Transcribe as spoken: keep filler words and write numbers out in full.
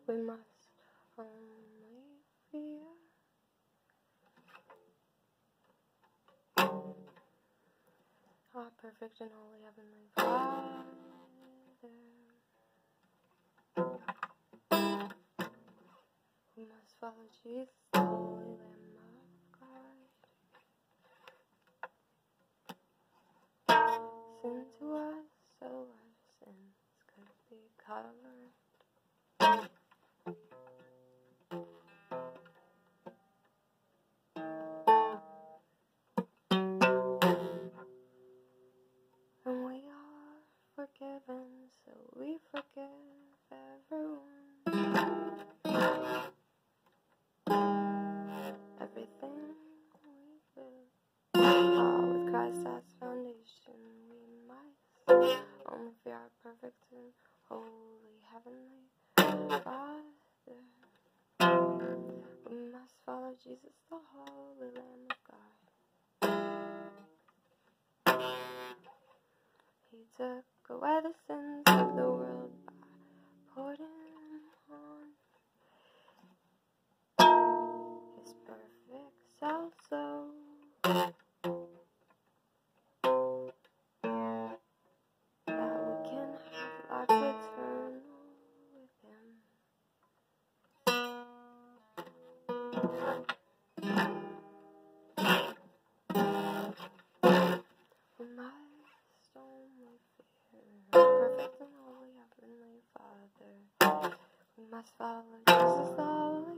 we must only fear. Our perfect and holy heavenly Father, we must follow Jesus, the holy Lamb of God. Send to us so our sins could be covered. And we are forgiven, so we forgive everyone. Everything we do. All with Christ as foundation, we must only fear our perfect and holy heavenly Father. We must follow Jesus, the holy Lamb of God. He took away the sins of the world by putting on his perfect self, so that we can have life eternal with him. We must only fear our perfect and holy heavenly Father. We must follow Jesus, the